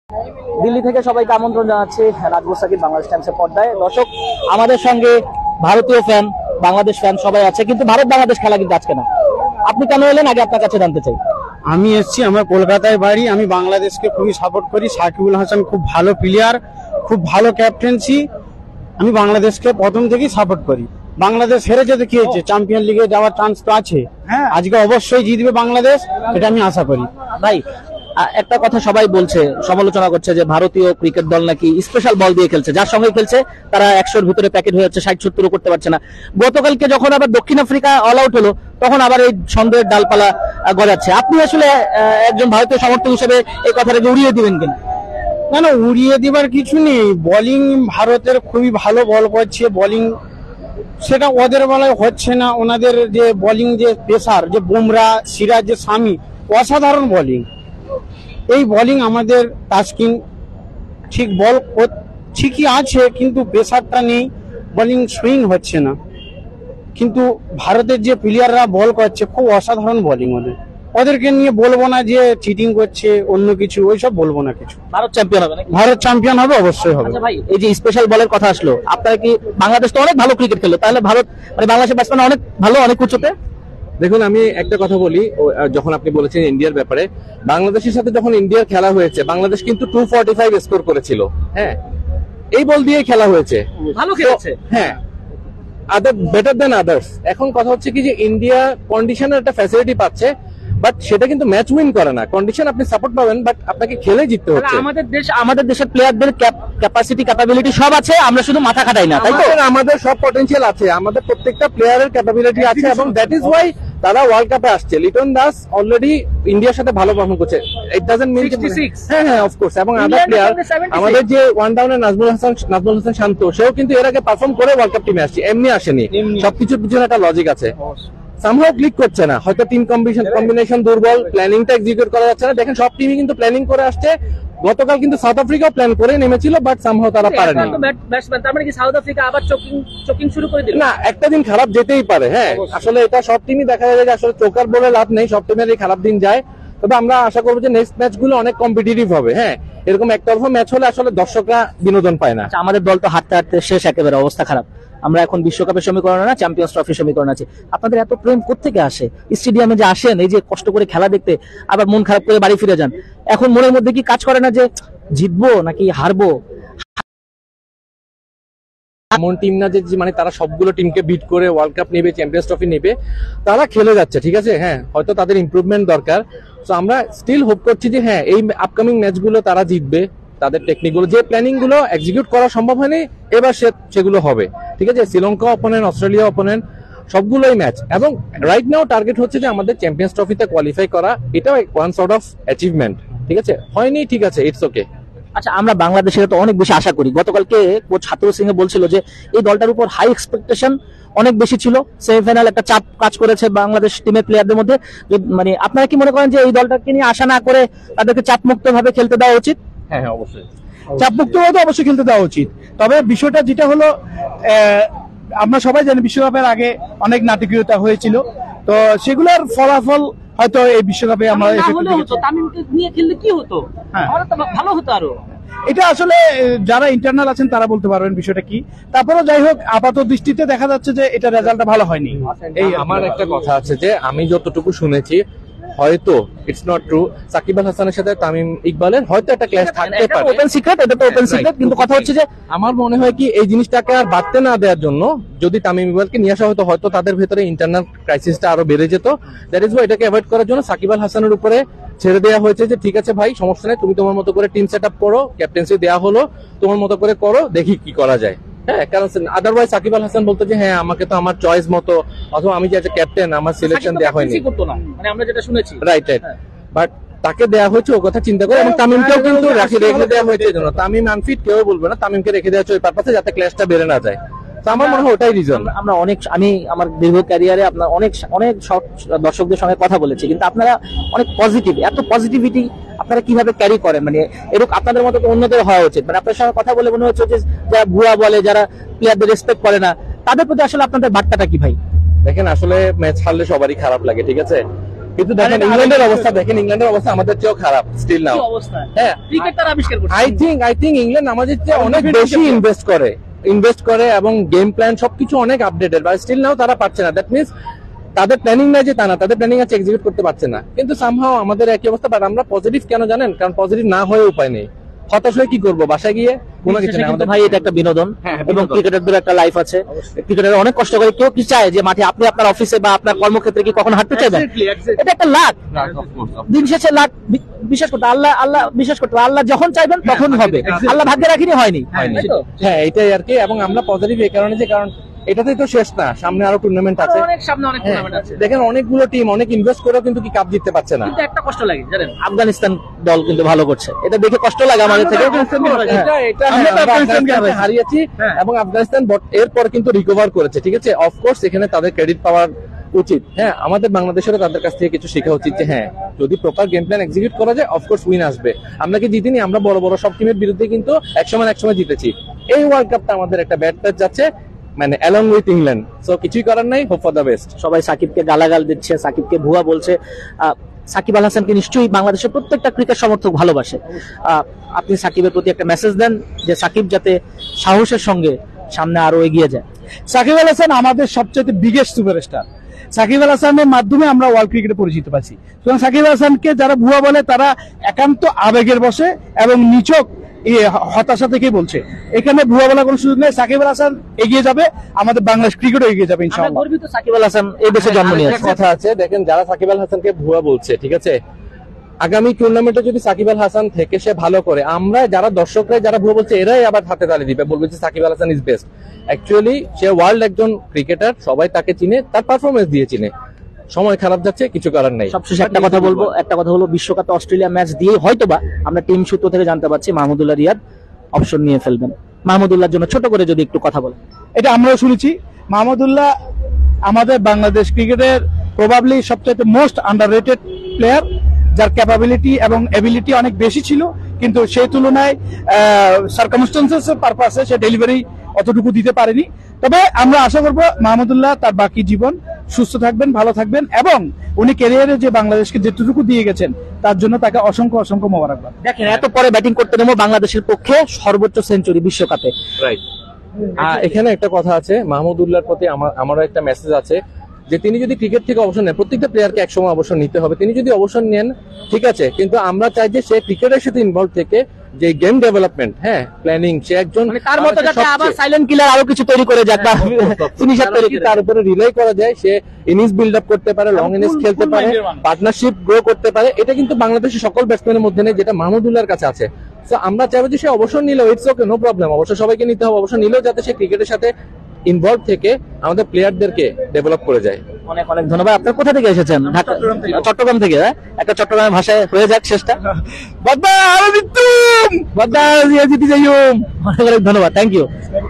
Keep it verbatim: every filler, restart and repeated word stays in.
দিল্লি থেকে সবাইকে আমন্ত্রণ জানাচ্ছি নাজমুল সাকিব বাংলাদেশ টাইমসের পর্দায়। দর্শক, আমাদের সঙ্গে ভারতীয় ফ্যান, বাংলাদেশ ফ্যান সবাই আছে, কিন্তু ভারত বাংলাদেশ খেলা কিন্তু আজকে না। আপনি কেন এলেন আগে আপনার কাছে জানতে চাই। আমি এসেছি, আমার কলকাতায় বাড়ি, আমি বাংলাদেশকে খুবই সাপোর্ট করি। সাকিবুল হাসান খুব ভালো প্লেয়ার, খুব ভালো ক্যাপ্টেন্সি। আমি বাংলাদেশকে প্রথম থেকেই সাপোর্ট করি। বাংলাদেশ হেরে যেতে কি হয়েছে, চ্যাম্পিয়ন লিগে যাওয়ার চান্স তো আছে। আজকে অবশ্যই জিতবে বাংলাদেশ, এটা আমি আশা করি। ভাই, একটা কথা সবাই বলছে, সমালোচনা করছে যে ভারতীয় ক্রিকেট দল নাকি স্পেশাল বল দিয়ে খেলছে, যার সঙ্গে খেলছে তারা একশোর ভিতরে প্যাকেট হয়ে যাচ্ছে, ষাট সত্তরও করতে পারছে না। গতকালকে যখন আবার দক্ষিণ আফ্রিকা অল আউট হলো, তখন আবার এই সন্দেহের ডালপালা গজাচ্ছে। আপনি আসলে একজন ভারতীয় সমর্থক হিসেবে এই কথাটাকে উড়িয়ে দিবেন কিনা? না না, উড়িয়ে দিবার কিছু নেই। বোলিং ভারতের খুবই ভালো বল করছে, বোলিং সেটা ওদের বেলায় হচ্ছে না। ওনাদের যে বোলিং, যে পেসার, যে বুমরা, সিরাজ, যে শামি, অসাধারণ বোলিং। এই বোলিং আমাদের তাসকিন ঠিক বল ঠিকই আছে, কিন্তু পেসারটা নেই, বোলিং সুইং হচ্ছে না। কিন্তু ভারতের যে প্লেয়াররা বল করছে খুব অসাধারণ বোলিং ওদের। ওদেরকে নিয়ে বলবো না যে চিটিং করছে, অন্য কিছু ওইসব বলবো না কিছু। ভারত চ্যাম্পিয়ন হবে, ভারত চ্যাম্পিয়ন হবে, অবশ্যই হবে। আচ্ছা ভাই, এই যে স্পেশাল বলের কথা আসলো, আপনারা কি, বাংলাদেশ তো অনেক ভালো ক্রিকেট খেলো, তাহলে ভারত মানে বাংলাদেশের ব্যাটসম্যান অনেক ভালো, অনেক উচ্চতে। দেখুন, আমি একটা কথা বলি, যখন আপনি বলেছেন ইন্ডিয়ার ব্যাপারে, বাংলাদেশের সাথে যখন ইন্ডিয়ার খেলা হয়েছে, বাংলাদেশ কিন্তু টু ফর্টি ফাইভ স্কোর করেছিল। হ্যাঁ, এই বল দিয়ে খেলা হয়েছে, ভালো খেলেছে। হ্যাঁ, আদার বেটার দেন আদার্স। এখন কথা হচ্ছে কি যে ইন্ডিয়া কন্ডিশনের একটা ফ্যাসিলিটি পাচ্ছে, বাট সেটা কিন্তু ম্যাচ উইন করে না। কন্ডিশন আপনি সাপোর্ট পাবেন, বাট আপনাকে খেলে জিততে হচ্ছে। আমাদের দেশ, আমাদের দেশের প্লেয়ারদের ক্যাপাসিটি, ক্যাপাবিলিটি সব আছে, আমরা শুধু মাথা খাটাই না, তাই তো? আমাদের সব পটেনশিয়াল আছে, আমাদের প্রত্যেকটা প্লেয়ারের ক্যাপাবিলিটি আছে, এবং দ্যাট ইজ ওয়াই তারা ওয়ার্ল্ড কাপে আসছে। লিটন দাস অলরেডি ইন্ডিয়ার সাথে ভালো পারফর্ম করছে। ইট ডাজন্ট মিন হ্যাঁ হ্যাঁ অফকোর্স। এবং আদার প্লেয়ার, আমাদের যে ওয়ান ডাউনে নাজমুল হাসান, নাজমুল হাসান শান্ত, সেও কিন্তু এর আগে পারফর্ম করে ওয়ার্ল্ড কাপ টিমে আসছে, এমনি আসেনি। সবকিছুর পিছনে একটা লজিক আছে। সামহাও ক্লিক করছে না, হয়তো টিম কম্বিনেশন কম্বিনেশন দুর্বল, প্ল্যানিংটা এক্সিকিউট করা যাচ্ছে না। দেখেন, সব টিমই কিন্তু প্ল্যানিং করে আসছে। গতকাল কিন্তু সাউথ আফ্রিকাও প্ল্যান করে নেমেছিল, বাট সামহাও তারা পারেনি। তার মানে কি সাউথ আফ্রিকা আবার চোকিং চোকিং শুরু করে দিল? না, একটা দিন খারাপ যেতেই পারে। হ্যাঁ, আসলে এটা সব টিমই দেখা যায় যে আসলে চোকার বলে লাভ নেই, সব টিমেরই খারাপ দিন যায়। তবে আমরা আশা করবো যে নেক্সট ম্যাচ গুলো অনেক কম্পিটিটিভ হবে। হ্যাঁ, এরকম একতরফা ম্যাচ হলে আসলে দর্শকরা বিনোদন পায় না। আমাদের দল তো হাঁটতে হাঁটতে শেষ, একেবারে অবস্থা খারাপ। আমরা এখন বিশ্বকাপের সমীকরণ না, চ্যাম্পিয়ন্স ট্রফির সমীকরণ আছে। আপনাদের এত প্রেম কোত্থেকে আসে? স্টেডিয়ামে যে আসেন, এই যে কষ্ট করে খেলা দেখতে, আবার মন খারাপ করে বাড়ি ফিরে যান, এখন মনের মধ্যে কি কাজ করে না যে জিতবো নাকি হারবো? এমন টিম না যে মানে তারা সবগুলো টিমকে বিট করে ওয়ার্ল্ড কাপ নেবে, চ্যাম্পিয়ন্স ট্রফি নেবে। তারা খেলে যাচ্ছে, ঠিক আছে। হ্যাঁ, হয়তো তাদের ইমপ্রুভমেন্ট দরকার। তো আমরা স্টিল হোপ করছি যে হ্যাঁ, এই আপকামিং ম্যাচগুলো তারা জিতবে। তাদের টেকনিক গুলো, যে প্ল্যানিং গুলো এক্সিকিউট করা সম্ভব হয়নি, এবার সেগুলো হবে, ঠিক আছে। শ্রীলঙ্কা অপোনেন্ট, অস্ট্রেলিয়া অপোনেন্ট, সবগুলোই ম্যাচ। এবং রাইট নাও টার্গেট হচ্ছে যে আমাদের চ্যাম্পিয়ন্স ট্রফিতে কোয়ালিফাই করা। এটাও ওয়ান সর্ট অফ অ্যাচিভমেন্ট, ঠিক আছে। হয়নি, ঠিক আছে, ইটস ওকে। আচ্ছা, আমরা বাংলাদেশের তো অনেক বেশি আশা করি। গতকালকে কোচ হাতুরু সিং বলছিল যে এই দলটার উপর হাই এক্সপেকটেশন অনেক বেশি ছিল, সেমিফাইনাল একটা চাপ কাজ করেছে বাংলাদেশ টিমের প্লেয়ারদের মধ্যে। মানে আপনারা কি মনে করেন যে এই দলটাকে নিয়ে আশা না করে তাদেরকে চাপমুক্ত ভাবে খেলতে দেওয়া উচিত? হ্যাঁ হ্যাঁ, অবশ্যই চাপমুক্ত ভাবে অবশ্যই খেলতে দেওয়া উচিত। তবে বিষয়টা যেটা হলো, আমরা সবাই জানি বিশ্বকাপের আগে অনেক নাটকীয়তা হয়েছিল, তো সেগুলোর ফলাফল হয়তো এই বিশ্বকাপে আমরা তামিমকে নিয়ে খেললে কি হতো, ভালো হতো আরো। এটা আসলে যারা ইন্টারনাল আছেন তারা বলতে পারবেন বিষয়টা কি। তারপরে যাই হোক, আপাত দৃষ্টিতে দেখা যাচ্ছে যে এটা রেজাল্টটা ভালো হয়নি। এই আমার একটা কথা আছে যে আমি যতটুকু শুনেছি, হয়তো it's not true, Shakib Al হাসানের সাথে তামিম ইকবালের হয়তো একটা ক্ল্যাশ থাকতে পারে। ওপেন সিক্রেট, এটা তো ওপেন সিক্রেট। কিন্তু কথা হচ্ছে যে আমার মনে হয় কি এই জিনিসটাকে আর বাড়তে না দেওয়ার জন্য যদি তামিম ইকবালকে নিয়ে আসা হতো, হয়তো তাদের ভেতরে ইন্টারনাল ক্রাইসিসটা আরো বেড়ে যেত। দ্যাট ইজ ওয়াই এটাকে অ্যাভয়েড করার জন্য সাকিব আল হাসানের উপরে ছেড়ে দেওয়া হয়েছে যে ঠিক আছে ভাই, সমস্যা নেই, তুমি তোমার মতো করে টিম সেট আপ করো, ক্যাপ্টেন্সি দেওয়া হলো, তোমার মতো করে করো, দেখি কি করা যায়। হ্যাঁ, কারণ আদারওয়াইজ সাকিব আল হাসান বলতো যে হ্যাঁ, আমাকে তো আমার চয়েস মতো, অথবা আমি যে একটা ক্যাপ্টেন, আমার সিলেকশন দেওয়া হয়নি, মানে আমরা যেটা শুনেছি। রাইট রাইট বাট তাকে দেওয়া হয়েছে ও কথা চিন্তা করে, এবং তামিমকেও কিন্তু রেখে দেওয়া হয়েছে জন্য। তামিম আনফিট কেউ বলবে না, তামিমকে রেখে দেওয়া হয়েছে ওই পারপাসে যাতে ক্ল্যাশটা বেড়ে না যায়। আমার মনে হয় ওটাই রিজন। আমরা অনেক, আমি আমার দীর্ঘ ক্যারিয়ারে আপনার অনেক অনেক দর্শকদের সঙ্গে কথা বলেছি, কিন্তু আপনারা অনেক পজিটিভ, এত পজিটিভিটি আপনারা কিভাবে ক্যারি করেন? মানে এরকম আপনাদের মতো অন্যদের হওয়া উচিত। মানে আপনার সঙ্গে কথা বলে মনে হচ্ছে যে যারা ভুয়া বলে, যারা প্লেয়ারদের রেসপেক্ট করে না, তাদের প্রতি আসলে আপনাদের বার্তাটা কি ভাই? দেখেন, আসলে ম্যাচ হারলে সবারই খারাপ লাগে, ঠিক আছে। কিন্তু দেখেন ইংল্যান্ডের অবস্থা, দেখেন ইংল্যান্ডের অবস্থা আমাদের চেয়েও খারাপ স্টিল নাও। হ্যাঁ, ক্রিকেট তারা আবিষ্কার করছে। I think I think England আমাদের চেয়ে অনেক বেশি ইনভেস্ট করে ইনভেস্ট করে এবং গেম প্ল্যান সবকিছু অনেক আপডেটেড, বাট স্টিল নাও তারা পারছে না। দ্যাট মিনস তাদের প্ল্যানিং নাই যে তা না, তাদের প্ল্যানিং আছে, এক্সিকিউট করতে পারছে না। কিন্তু সামহাও আমাদের একই অবস্থা, বাট আমরা পজিটিভ কেন জানেন? কারণ পজিটিভ না হয়ে উপায় নেই। হতাশ হয়ে কি করবো? বাসায় গিয়ে কোনো কিছু না। ভাই এটা একটা বিনোদন এবং ক্রিকেটারদের একটা লাইফ আছে, ক্রিকেটার অনেক কষ্ট করে। কেউ কি চায় যে মাঠে আপনি আপনার অফিসে বা আপনার কর্মক্ষেত্রে কি কখনো হাঁটতে চাইবেন? এটা একটা লাখ, দিন শেষে লাখ। বিশ্বাস করতে আল্লাহ আল্লাহ বিশ্বাস করতে আল্লাহ যখন চাইবেন তখন হবে। আল্লাহ ভাগ্যে রাখিনি, হয়নি। হ্যাঁ, এটাই আর কি। এবং আমরা পজিটিভ এই কারণে যে কারণ এটাতেই তো শেষ না, সামনে আরো টুর্নামেন্ট আছে, অনেক সামনে অনেক টুর্নামেন্ট আছে। দেখেন অনেকগুলো টিম অনেক ইনভেস্ট করেও কিন্তু কি কাপ জিততে পারছে না। কিন্তু একটা কষ্ট লাগে জানেন, আফগানিস্তান দল কিন্তু ভালো করছে, এটা দেখে কষ্ট লাগে আমাদের থেকে। এটা এটা আমরা হারিয়েছি এবং আফগানিস্তান এরপর কিন্তু রিকভার করেছে, ঠিক আছে। অফকোর্স এখানে তাদের ক্রেডিট পাওয়ার উচিত। হ্যাঁ, আমাদের বাংলাদেশেরও তাদের কাছ থেকে কিছু শেখা উচিত যে হ্যাঁ, যদি প্রপার গেম প্ল্যান এক্সিকিউট করা যায় অফকোর্স উইন আসবে। আমরা কি জিতিনি? আমরা বড় বড় সব টিমের বিরুদ্ধে কিন্তু একসময় একসময় জিতেছি। এই ওয়ার্ল্ড কাপটা আমাদের একটা ব্যাড টাচ যাচ্ছে, মানে অ্যালং উইথ ইংল্যান্ড। সো কিছুই করার নাই, হোপ ফর দ্য বেস্ট। সবাই সাকিবকে গালাগাল দিচ্ছে, সাকিবকে ভুয়া বলছে। আহ, সাকিব আল হাসানকে নিশ্চয়ই বাংলাদেশের প্রত্যেকটা ক্রিকেট সমর্থক ভালোবাসে। আহ, আপনি সাকিবের প্রতি একটা মেসেজ দেন যে সাকিব যাতে সাহসের সঙ্গে সামনে আরো এগিয়ে যায়। সাকিব আল হাসান আমাদের সবচেয়ে বিগেস্ট সুপারস্টার। সাকিব আল হাসানের মাধ্যমে আমরা ওয়ার্ল্ড ক্রিকেটে পরিচিত পাচ্ছি। সুতরাং সাকিব আল হাসানকে যারা ভুয়া বলে তারা একান্ত আবেগের বসে এবং নিছক হতাশা থেকেই বলছে। এখানে ভুয়া বলা কোনো সুযোগ নেই। সাকিব আল হাসান এগিয়ে যাবে, আমাদের বাংলাদেশ ক্রিকেটও এগিয়ে যাবে ইনশাআল্লাহ। গর্বিত সাকিব আল হাসান এই দেশে জন্ম নিয়েছে। কথা আছে, দেখেন যারা সাকিব আল হাসানকে ভুয়া বলছে, ঠিক আছে, আগামী টুর্নামেন্টে যদি সাকিব আল হাসান থেকে সে ভালো করে, আমরা যারা দর্শকরা যারা ভুয়া বলছে এরাই আবার হাতে তালি দিবে, বলবে যে Shakib Al Hasan is best. Actually সে ওয়ার্ল্ড একজন ক্রিকেটার, সবাই তাকে চিনে, তার পারফরমেন্স দিয়ে চিনে। সময় খারাপ যাচ্ছে, কিছু করার নাই। সবশেষে একটা কথা বলবো, একটা কথা হলো বিশ্বকাপে অস্ট্রেলিয়া ম্যাচ দিয়ে হয়তোবা আমরা টিম সূত্র থেকে জানতে পারছি মাহমুদুল্লাহ রিয়াদ অপশন নিয়ে ফেলবেন। মাহমুদুল্লাহর জন্য ছোট করে যদি একটু কথা বলেন। এটা আমরাও শুনেছি। মাহমুদুল্লাহ আমাদের বাংলাদেশ ক্রিকেটের প্রবাবলি সবচেয়ে মোস্ট আন্ডাররেটেড প্লেয়ার, যার ক্যাপাবিলিটি এবং এবিলিটি অনেক বেশি ছিল, কিন্তু সেই তুলনায় সার্কামস্টেন্সেস পারপাসে সে ডেলিভারি অতটুকু দিতে পারেনি। তবে আমরা আশা করব মাহমুদুল্লাহ তার বাকি জীবন সুস্থ থাকবেন, ভালো থাকবেন এবং উনি ক্যারিয়ারে যে বাংলাদেশকে যেটুকু দিয়ে গেছেন তার জন্য তাকে অসংখ্য অসংখ্য মোবারকবাদ। দেখেন এত পরে ব্যাটিং করতে নেমো বাংলাদেশের পক্ষে সর্বোচ্চ সেঞ্চুরি বিশ্বকাপে। রাইট। এখানে একটা কথা আছে, মাহমুদুল্লাহর প্রতি আমার আমারও একটা মেসেজ আছে যে তিনি যদি ক্রিকেট থেকে অবসর নেন, প্রত্যেকটা প্লেয়ারকে একসময় অবসর নিতে হবে, তিনি যদি অবসর নেন ঠিক আছে, কিন্তু আমরা চাই যে সে ক্রিকেটের সাথে ইনভলভ থেকে যে গেম ডেভেলপমেন্ট, হ্যাঁ প্ল্যানিং, সে একজন তার মতো যাতে আবার সাইলেন্ট কিলার আরো কিছু তৈরি করে যাক, ফিনিশার তৈরি করে তার উপরে রিলাই করা যায়, সে ইনিংস বিল্ড আপ করতে পারে, লং ইনিংস খেলতে পারে, পার্টনারশিপ গ্রো করতে পারে। এটা কিন্তু বাংলাদেশের সকল ব্যাটসম্যানের মধ্যে নেই, যেটা মাহমুদুল্লাহর কাছে আছে। তো আমরা চাইবো যে সে অবসর নিলেও ইটস ওকে, নো প্রবলেম, অবসর সবাইকে নিতে হবে, অবসর নিলেও যাতে সে ক্রিকেটের সাথে ইনভলভ থেকে আমাদের প্লেয়ারদেরকে ডেভেলপ করে যায়। অনেক অনেক ধন্যবাদ। আপনার কোথা থেকে এসেছেন? ঢাকা, চট্টগ্রাম থেকে। একটা চট্টগ্রামের ভাষায় হয়ে যাক শেষটা। অনেক অনেক ধন্যবাদ, থ্যাংক ইউ।